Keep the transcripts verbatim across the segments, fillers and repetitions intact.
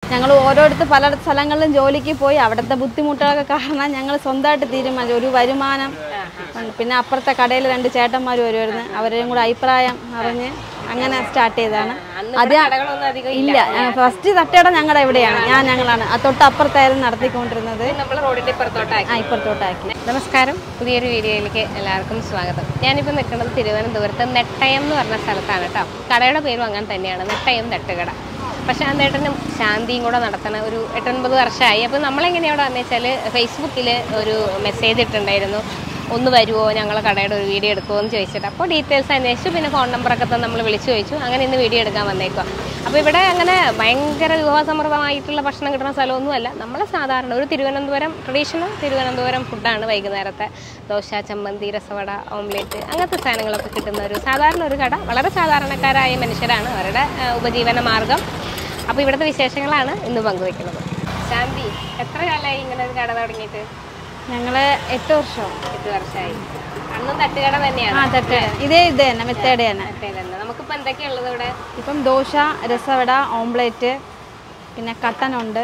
ഞങ്ങൾ ഓരോരുത്തർ പല സ്ഥലങ്ങളിലും ജോലിക്ക് പോയി അവിടുത്തെ ബുദ്ധിമുട്ടുകളൊക്കെ കാരണം ഞങ്ങൾ സ്വന്തമായിട്ട് തീരുമാനിച്ചു ഒരു വരുമാനം. പിന്നെ അപ്പുറത്തെ കടയിൽ രണ്ട് ചേട്ടന്മാർ വരുമായിരുന്നു, അവരെയും കൂടെ അഭിപ്രായം അറിഞ്ഞ് അങ്ങനെ സ്റ്റാർട്ട് ചെയ്തതാണ്. അത് ഇല്ല, ഫസ്റ്റ് തട്ടുകട ഞങ്ങളുടെ എവിടെയാണ്, ഞാൻ ഞങ്ങളാണ് തൊട്ട് അപ്പുറത്തായിരുന്നു നടത്തിക്കൊണ്ടിരുന്നത്. ആ ഇപ്പുറത്തോട്ടാക്കി. നമസ്കാരം, പുതിയൊരു വീഡിയോയിലേക്ക് എല്ലാവർക്കും സ്വാഗതം. ഞാനിപ്പോൾ നിൽക്കുന്നത് തിരുവനന്തപുരത്ത് നെട്ടയം എന്ന് പറഞ്ഞ സ്ഥലത്താണ് കേട്ടോ. കടയുടെ പേരും അങ്ങനെ തന്നെയാണ്, നെട്ടയം തട്ടുകട. പക്ഷേ ആ നേട്ടനും ശാന്തിയും കൂടെ നടത്തുന്ന ഒരു എട്ടൊൻപത് വർഷമായി. അപ്പോൾ നമ്മളെങ്ങനെയാണ് വന്നു വെച്ചാൽ ഫേസ്ബുക്കിൽ ഒരു മെസ്സേജ് ഇട്ടുണ്ടായിരുന്നു, ഒന്ന് വരുമോ ഞങ്ങളെ കടയുടെ ഒരു വീഡിയോ എടുക്കുമോ എന്ന് ചോദിച്ചിട്ട്. അപ്പോൾ ഡീറ്റെയിൽസ് അന്വേഷിച്ചു, പിന്നെ ഫോൺ നമ്പറൊക്കെ തന്നെ നമ്മൾ വിളിച്ചു ചോദിച്ചു. അങ്ങനെ ഇന്ന് വീഡിയോ എടുക്കാൻ വന്നേക്കുക. അപ്പോൾ ഇവിടെ അങ്ങനെ ഭയങ്കര വിഭവസമൃദ്ധമായിട്ടുള്ള ഭക്ഷണം കിട്ടുന്ന സ്ഥലമൊന്നുമല്ല. നമ്മൾ സാധാരണ ഒരു തിരുവനന്തപുരം ട്രഡീഷണൽ തിരുവനന്തപുരം ഫുഡാണ്. വൈകുന്നേരത്തെ ദോശ, ചമ്മന്തി, രസവട, ഓംലെറ്റ് അങ്ങനത്തെ സാധനങ്ങളൊക്കെ കിട്ടുന്ന ഒരു സാധാരണ ഒരു കട. വളരെ സാധാരണക്കാരായ മനുഷ്യരാണ്, അവരുടെ ഉപജീവന മാർഗം. അപ്പോൾ ഇവിടുത്തെ വിശേഷങ്ങളാണ് ഇന്ന് പങ്കുവെക്കുന്നത്. ശാന്തി, എത്ര കാലമായി ഇങ്ങനെ ഒരു കട തുടങ്ങിയിട്ട്? ഞങ്ങൾ എട്ട് വർഷം എട്ട് വർഷമായി. അന്നും തട്ടുകട തന്നെയാണ്? ആ തട്ടുകട, ഇതേ ഇത് തന്നെ, മെത്തേഡ് തന്നെ. നമുക്കിപ്പോൾ എന്തൊക്കെയുള്ളത് ഇവിടെ? ഇപ്പം ദോശ, രസവട, ഓംലെറ്റ്, പിന്നെ കട്ടനുണ്ട്,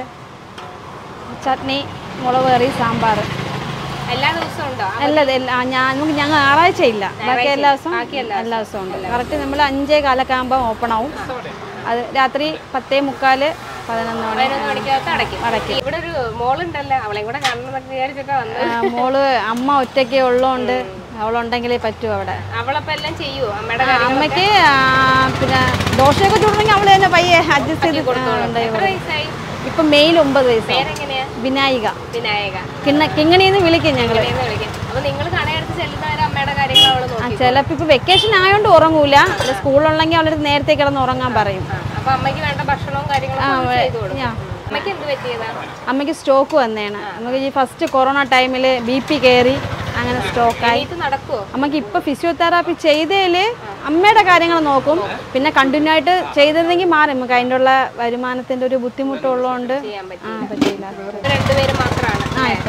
ചട്നി, മുളക് കറി, സാമ്പാർ. എല്ലാ ദിവസവും ഉണ്ടോ? എല്ലാ ഞാൻ ഞങ്ങൾ ഞായറാഴ്ച ഇല്ല, ബാക്കി എല്ലാ ദിവസവും എല്ലാ ദിവസവും ഉണ്ട്. കറക്റ്റ് നമ്മൾ അഞ്ചേ കാലൊക്കെ ആകുമ്പോൾ ഓപ്പൺ ആവും. അത് രാത്രി പത്തേ മുക്കാല് പതിനൊന്ന് മണി മണിക്കകത്ത് അടയ്ക്കും. അടയ്ക്കും. ഇവിടെ ഒരു മോളുണ്ടല്ലോ, അവളെയും കൂടെ കാണണമെന്നൊക്കെ വിചാരിച്ചിട്ടാ വന്നത്. മോള് അമ്മ ഒറ്റയ്ക്ക് ഉള്ളതുകൊണ്ട് അവളുണ്ടെങ്കിലേ പറ്റൂ അവിടെ. അവളപ്പം എല്ലാം ചെയ്യുമോ? അമ്മയുടെ അമ്മയ്ക്ക് പിന്നെ ദോശയൊക്കെ ചൂടണമെങ്കിൽ അവള് തന്നെ പയ്യെ അഡ്ജസ്റ്റ് ചെയ്ത് കൊടുത്തോളുണ്ട്. ഇപ്പൊ മെയിൽ ഒമ്പത് വയസ്സ്. വിനായിക. വിനായക കിങ്ങണിന്ന് വിളിക്കും ഞങ്ങള്. അപ്പൊ നിങ്ങൾ കടയെടുത്ത് ചെല്ലുന്നവരെ അമ്മയുടെ കാര്യങ്ങൾ അവള് നോക്കും. ചിലപ്പോ ഇപ്പൊ വെക്കേഷൻ ആയതുകൊണ്ട് ഉറങ്ങൂല, സ്കൂളുണ്ടെങ്കിൽ അവളുടെ നേരത്തെ കിടന്ന് ഉറങ്ങാൻ പറയും. അപ്പൊ അമ്മയ്ക്ക് വേണ്ട ഭക്ഷണവും കാര്യങ്ങളും അമ്മയ്ക്ക് എന്ത് പറ്റിയതാണ്? അമ്മയ്ക്ക് സ്റ്റോക്ക് വന്നേണ്. നമുക്ക് ഈ ഫസ്റ്റ് കൊറോണ ടൈമില് ബി പി കയറി, അങ്ങനെ സ്റ്റോക്കായി. നടക്കുമോ? അമ്മക്ക് ഇപ്പൊ ഫിസിയോതെറാപ്പി ചെയ്തതില് അമ്മയുടെ കാര്യങ്ങൾ നോക്കും. പിന്നെ കണ്ടിന്യൂ ആയിട്ട് ചെയ്തിരുന്നെങ്കിൽ മാറും. നമുക്ക് അതിൻ്റെ ഉള്ള വരുമാനത്തിന്റെ ഒരു ബുദ്ധിമുട്ടുള്ളതുകൊണ്ട് ആ പറ്റില്ല. രണ്ടുപേരും മാത്രമാണ്.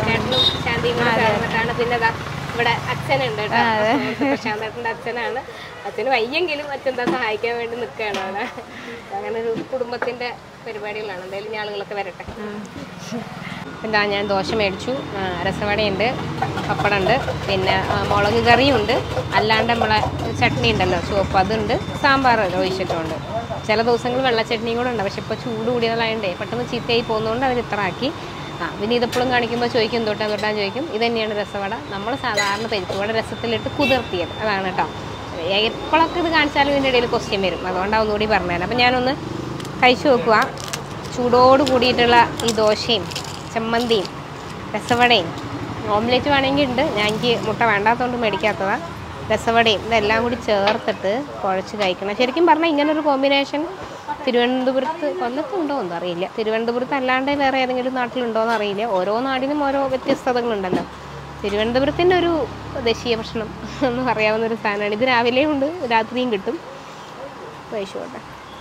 പിന്നെ ഇവിടെ അച്ഛനുണ്ട് കേട്ടോ, പ്രശാന്തേട്ടൻ്റെ അച്ഛനാണ്. അച്ഛന് വയ്യെങ്കിലും അച്ഛൻ എന്താ സഹായിക്കാൻ വേണ്ടി നിൽക്കുകയാണ് അവിടെ. അങ്ങനെ ഒരു കുടുംബത്തിന്റെ പരിപാടികളാണ്. എന്തായാലും ഈ ആളുകളൊക്കെ വരട്ടെ. എന്താ, ഞാൻ ദോശ മേടിച്ചു, രസവടയുണ്ട്, പപ്പടമുണ്ട്, പിന്നെ മുളക് കറിയുണ്ട്, അല്ലാണ്ട് നമ്മളെ ചട്നി ഉണ്ടല്ലോ ചുവപ്പ്, അതുണ്ട്, സാമ്പാർ ഒഴിച്ചിട്ടുണ്ട്. ചില ദിവസങ്ങൾ വെള്ള ചട്നിയും കൂടെ ഉണ്ട്. പക്ഷെ ഇപ്പോൾ ചൂട് കൂടിയതായതുകൊണ്ടേ പെട്ടെന്ന് ചീത്തയായി പോകുന്നതുകൊണ്ട് അവർ ഇത്ര ആക്കി. ആ പിന്നെ ഇതെപ്പോഴും കാണിക്കുമ്പോൾ ചോദിക്കും തൊട്ടാൻ തൊട്ടാൻ ചോദിക്കും. ഇത് തന്നെയാണ് രസവട. നമ്മൾ സാധാരണ പരിപ്പുവട രസത്തിലിട്ട് കുതിർത്തിയത് അതാണ് കേട്ടോ. എപ്പോഴൊക്കെ ഇത് കാണിച്ചാലും ഇതിൻ്റെ ഇടയിൽ ക്വസ്റ്റ്യൻ വരും, അതുകൊണ്ടാണ് ഒന്നുകൂടി പറഞ്ഞത്. അപ്പം ഞാനൊന്ന് കഴിച്ചു നോക്കുക. ചൂടോട് കൂടിയിട്ടുള്ള ഈ ദോശയും ചമ്മന്തിയും രസവടയും ഓംലെറ്റ് വേണമെങ്കിൽ ഉണ്ട്, ഞാൻ എനിക്ക് മുട്ട വേണ്ടാത്തതുകൊണ്ട് മേടിക്കാത്തതാണ്. രസവടയും ഇതെല്ലാം കൂടി ചേർത്തിട്ട് കുഴച്ച് കഴിക്കണം. ശരിക്കും പറഞ്ഞാൽ ഇങ്ങനൊരു കോമ്പിനേഷൻ തിരുവനന്തപുരത്ത് കൊല്ലത്തുണ്ടോ എന്ന് അറിയില്ല. തിരുവനന്തപുരത്ത് അല്ലാണ്ട് വേറെ ഏതെങ്കിലും നാട്ടിലുണ്ടോ എന്ന് അറിയില്ല. ഓരോ നാടിനും ഓരോ വ്യത്യസ്തതകളുണ്ടല്ലോ. തിരുവനന്തപുരത്തിൻ്റെ ഒരു ദേശീയ ഭക്ഷണം എന്ന് പറയാവുന്നൊരു സാധനമാണ് ഇത്. രാവിലെയും ഉണ്ട്, രാത്രിയും കിട്ടും. കഴിച്ചോട്ടെ.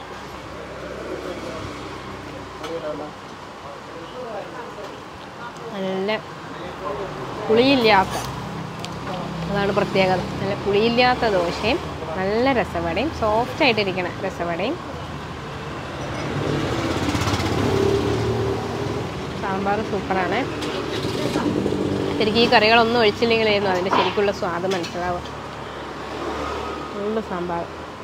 നല്ല പുളിയില്ലാത്ത, അതാണ് പ്രത്യേകത. നല്ല പുളിയില്ലാത്ത ദോശയും നല്ല രസവടയും, സോഫ്റ്റായിട്ടിരിക്കണ രസവടയും. സാമ്പാർ സൂപ്പറാണ്. ശരിക്കും ഈ കറികളൊന്നും ഒഴിച്ചില്ലെങ്കിലായിരുന്നു അതിൻ്റെ ശരിക്കുള്ള സ്വാദ് മനസ്സിലാവുക. നല്ല സാമ്പാർ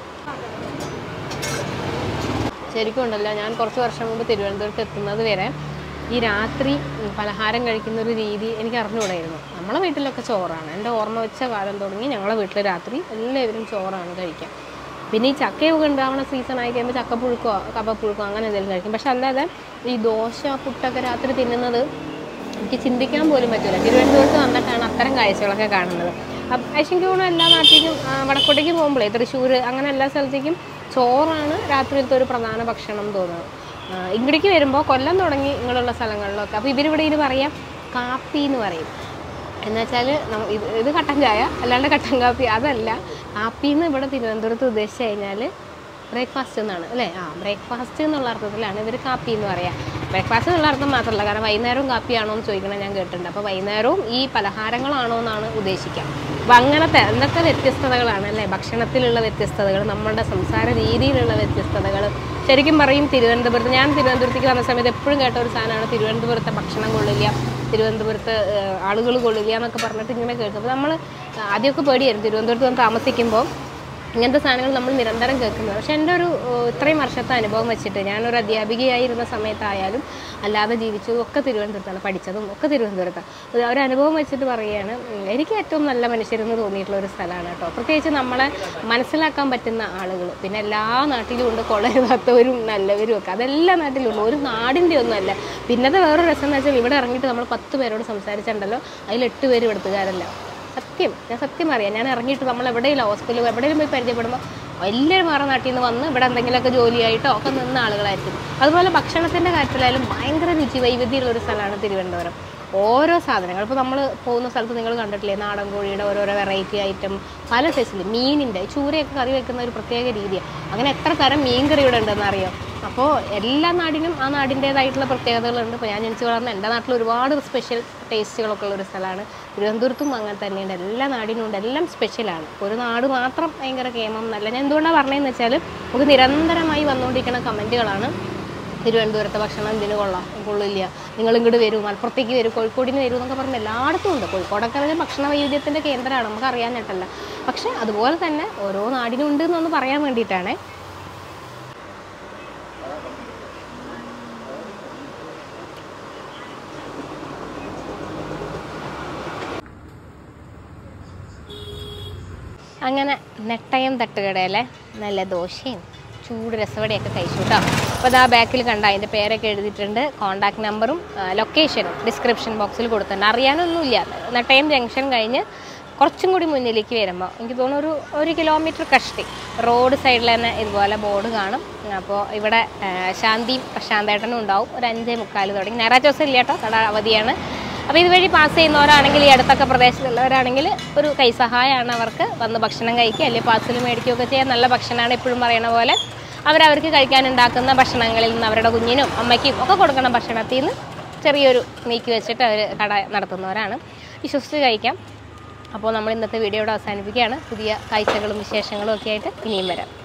ശരിക്കും ഉണ്ടല്ലോ. ഞാൻ കുറച്ച് വർഷം മുമ്പ് തിരുവനന്തപുരത്ത് എത്തുന്നത് വരെ ഈ രാത്രി പലഹാരം കഴിക്കുന്നൊരു രീതി എനിക്ക് അറിഞ്ഞുകൂടായിരുന്നു. നമ്മളെ വീട്ടിലൊക്കെ ചോറാണ്. എൻ്റെ ഓർമ്മ വെച്ച കാലം തുടങ്ങി ഞങ്ങളെ വീട്ടിൽ രാത്രി എല്ലാവരും ചോറാണ് കഴിക്കുക. പിന്നെ ഈ ചക്കയൊക്കെ ഉണ്ടാവുന്ന സീസൺ ആയി കഴിയുമ്പോൾ ചക്കപ്പുഴുക്കോ കപ്പപ്പുഴുക്കോ അങ്ങനെ എന്തെങ്കിലും കഴിക്കും. പക്ഷെ അല്ലാതെ ഈ ദോശ പുട്ടൊക്കെ രാത്രി തിന്നുന്നത് എനിക്ക് ചിന്തിക്കാൻ പോലും പറ്റില്ല. തിരുവനന്തപുരത്ത് വന്നിട്ടാണ് അത്തരം കാഴ്ചകളൊക്കെ കാണുന്നത്. അപ്പം എനിക്ക് തോന്നുന്നു എല്ലാ നാട്ടിലും വടക്കോട്ടേക്ക് പോകുമ്പോഴേ തൃശ്ശൂർ അങ്ങനെ എല്ലാ സ്ഥലത്തേക്കും ചോറാണ് രാത്രിയിലത്തെ ഒരു പ്രധാന ഭക്ഷണം തോന്നുന്നത്. ഇങ്ങടേക്ക് വരുമ്പോൾ കൊല്ലം തുടങ്ങി ഇങ്ങനെയുള്ള സ്ഥലങ്ങളിലൊക്കെ അപ്പോൾ ഇവരിവിടെ ഇത് പറയാം കാപ്പി എന്ന് പറയും. എന്നുവെച്ചാൽ ഇത് ഇത് കട്ടൻ ചായ അല്ലാണ്ട് കട്ടൻ കാപ്പി അതല്ല. കാപ്പി എന്ന് ഇവിടെ തിരുവനന്തപുരത്ത് ഉദ്ദേശിച്ച് കഴിഞ്ഞാൽ ബ്രേക്ക്ഫാസ്റ്റ് എന്നാണ് അല്ലേ? ആ ബ്രേക്ക്ഫാസ്റ്റ് എന്നുള്ള അർത്ഥത്തിലാണ് ഇവർ കാപ്പി എന്ന് പറയുക. ബ്രേക്ക്ഫാസ്റ്റ് എന്നുള്ള അർത്ഥം മാത്രമല്ല, കാരണം വൈകുന്നേരവും കാപ്പിയാണോ എന്ന് ചോദിക്കണം ഞാൻ കേട്ടിട്ടുണ്ട്. അപ്പോൾ വൈകുന്നേരവും ഈ പലഹാരങ്ങളാണോ എന്നാണ് ഉദ്ദേശിക്കുക. അപ്പം അങ്ങനത്തെ എന്തൊക്കെ വ്യത്യസ്തതകളാണ് അല്ലേ? ഭക്ഷണത്തിലുള്ള വ്യത്യസ്തതകൾ, നമ്മളുടെ സംസാര രീതിയിലുള്ള വ്യത്യസ്തതകൾ, ശരിക്കും പറയും തിരുവനന്തപുരത്ത്, ഞാൻ തിരുവനന്തപുരത്തേക്ക് വന്ന സമയത്ത് എപ്പോഴും കേട്ട ഒരു സാധനമാണ് തിരുവനന്തപുരത്തെ ഭക്ഷണം കൊള്ളില്ല, തിരുവനന്തപുരത്ത് ആളുകൾ കൊള്ളില്ല എന്നൊക്കെ പറഞ്ഞിട്ട് ഇങ്ങനെ കേൾക്കും. അപ്പോൾ നമ്മൾ ആദ്യമൊക്കെ പേടിയായിരുന്നു തിരുവനന്തപുരത്ത് വന്ന് താമസിക്കുമ്പോൾ ഇങ്ങനത്തെ സാധനങ്ങൾ നമ്മൾ നിരന്തരം കേൾക്കുന്നത്. പക്ഷേ എൻ്റെ ഒരു ഇത്രയും വർഷത്തെ അനുഭവം വെച്ചിട്ട് ഞാനൊരു അധ്യാപികയായിരുന്ന സമയത്തായാലും അല്ലാതെ ജീവിച്ചതും ഒക്കെ തിരുവനന്തപുരത്താണ്, പഠിച്ചതും ഒക്കെ തിരുവനന്തപുരത്താണ്. ഒരു അനുഭവം വെച്ചിട്ട് പറയുകയാണ്, എനിക്ക് ഏറ്റവും നല്ല മനുഷ്യരെന്ന് തോന്നിയിട്ടുള്ള ഒരു സ്ഥലമാണ് കേട്ടോ. പ്രത്യേകിച്ച് നമ്മളെ മനസ്സിലാക്കാൻ പറ്റുന്ന ആളുകൾ, പിന്നെ എല്ലാ നാട്ടിലും ഉണ്ട് കൊള്ളരുതാത്തവരും നല്ലവരും ഒക്കെ, അതെല്ലാ നാട്ടിലും ഉണ്ട്, ഒരു നാടിൻ്റെ ഒന്നുമല്ല. പിന്നത്തെ വേറൊരു രസം എന്ന് വെച്ചാൽ ഇവിടെ ഇറങ്ങിയിട്ട് നമ്മൾ പത്ത് പേരോട് സംസാരിച്ചിട്ടുണ്ടല്ലോ, അതിൽ എട്ട് പേര് ഇവിടുത്തുകാരല്ല. സത്യം, ഞാൻ സത്യം അറിയാം. ഞാൻ ഇറങ്ങിയിട്ട് നമ്മൾ എവിടെയെങ്കിലും ഹോസ്പിറ്റലിൽ എവിടെയെങ്കിലും പോയി പരിചയപ്പെടുമ്പോൾ എല്ലാവരും വേറെ നാട്ടിൽ നിന്ന് വന്ന് ഇവിടെ എന്തെങ്കിലുമൊക്കെ ജോലിയായിട്ടോ ഒക്കെ നിന്ന ആളുകളായിരിക്കും. അതുപോലെ ഭക്ഷണത്തിൻ്റെ കാര്യത്തിലായാലും ഭയങ്കര രുചി വൈവിധ്യമുള്ളൊരു സ്ഥലമാണ് തിരുവനന്തപുരം. ഓരോ സാധനങ്ങൾ ഇപ്പോൾ നമ്മൾ പോകുന്ന സ്ഥലത്ത് നിങ്ങൾ കണ്ടിട്ടില്ലേ, നാടൻ കോഴിയുടെ ഓരോരോ വെറൈറ്റി ഐറ്റം പല സൈസിൽ, മീനിൻ്റെ ചൂരയൊക്കെ കറി വെക്കുന്ന ഒരു പ്രത്യേക രീതിയാണ്. അങ്ങനെ എത്ര തരം മീൻ കറി ഇവിടെ ഉണ്ടെന്ന് അറിയാം. അപ്പോൾ എല്ലാ നാടിനും ആ നാടിൻ്റേതായിട്ടുള്ള പ്രത്യേകതകളുണ്ട്. ഇപ്പോൾ ഞാൻ ജനിച്ച് വളർന്ന എൻ്റെ നാട്ടിൽ ഒരുപാട് സ്പെഷ്യൽ ടേസ്റ്റുകളൊക്കെ ഉള്ളൊരു സ്ഥലമാണ്. തിരുവനന്തപുരത്തും അങ്ങനെ തന്നെയുണ്ട്, എല്ലാ നാടിനും ഉണ്ട്, എല്ലാം സ്പെഷ്യലാണ്. ഒരു നാട് മാത്രം ഭയങ്കര കേമം എന്നല്ല. ഞാൻ എന്തുകൊണ്ടാണ് പറഞ്ഞതെന്ന് വെച്ചാൽ നമുക്ക് നിരന്തരമായി വന്നുകൊണ്ടിരിക്കുന്ന കമൻറ്റുകളാണ്, തിരുവനന്തപുരത്തെ ഭക്ഷണം എന്തിനു കൊള്ളാം കൊള്ളില്ല, നിങ്ങൾ ഇങ്ങോട്ട് വരൂ, മലപ്പുറത്തേക്ക് വരും, കോഴിക്കോടിന് വരും എന്നൊക്കെ പറഞ്ഞ് എല്ലായിടത്തും ഉണ്ട്. കോഴിക്കോടൊക്കെ പറഞ്ഞാൽ ഭക്ഷണ വൈവിധ്യത്തിൻ്റെ കേന്ദ്രമാണ്, നമുക്ക് അറിയാഞ്ഞിട്ടല്ല. പക്ഷേ അതുപോലെ തന്നെ ഓരോ നാടിനും ഉണ്ട് എന്നൊന്ന് പറയാൻ വേണ്ടിയിട്ടാണ്. അങ്ങനെ നെട്ടയം തട്ടുകടയിലെ നല്ല ദോശയും ചൂട് രസവടയൊക്കെ കഴിച്ചു കേട്ടോ. അപ്പോൾ അത് ആ ബാക്കിൽ കണ്ട അതിൻ്റെ പേരൊക്കെ എഴുതിയിട്ടുണ്ട്, കോൺടാക്ട് നമ്പറും ലൊക്കേഷനും ഡിസ്ക്രിപ്ഷൻ ബോക്സിൽ കൊടുത്തിട്ടുണ്ട്. അറിയാനൊന്നുമില്ല, നെട്ടയം ജംഗ്ഷൻ കഴിഞ്ഞ് കുറച്ചും കൂടി മുന്നിലേക്ക് വരുമ്പോൾ എനിക്ക് തോന്നുന്നു ഒരു ഒരു കിലോമീറ്റർ കഷ്ടി റോഡ് സൈഡിൽ തന്നെ ഇതുപോലെ ബോർഡ് കാണും. അപ്പോൾ ഇവിടെ ശാന്തിയും പ്രശാന്തേട്ടനും ഉണ്ടാവും. ഒരു അഞ്ചേ മുക്കാൽ തുടങ്ങി, ഞായറാഴ്ച ദിവസം ഇല്ല കേട്ടോ, കട അവധിയാണ്. അപ്പോൾ ഇതുവഴി പാസ് ചെയ്യുന്നവരാണെങ്കിൽ, ഈ അടുത്തൊക്കെ പ്രദേശത്തുള്ളവരാണെങ്കിൽ ഒരു കൈസഹായമാണ് അവർക്ക്, വന്ന് ഭക്ഷണം കഴിക്കുക അല്ലെങ്കിൽ പാർസൽ മേടിക്കുകയൊക്കെ ചെയ്യാൻ. നല്ല ഭക്ഷണമാണ്, എപ്പോഴും പറയണ പോലെ അവരവർക്ക് കഴിക്കാനുണ്ടാക്കുന്ന ഭക്ഷണങ്ങളിൽ നിന്ന് അവരുടെ കുഞ്ഞിനും അമ്മയ്ക്കും ഒക്കെ കൊടുക്കുന്ന ഭക്ഷണത്തിൽ നിന്ന് ചെറിയൊരു നീക്കി വെച്ചിട്ട് അവർ കട നടത്തുന്നവരാണ്. വിശ്വസിച്ച് കഴിക്കാം. അപ്പോൾ നമ്മൾ ഇന്നത്തെ വീഡിയോ ഇവിടെ അവസാനിപ്പിക്കുകയാണ്. പുതിയ കാഴ്ചകളും വിശേഷങ്ങളും ഒക്കെ ആയിട്ട് ഇനിയും വരാം.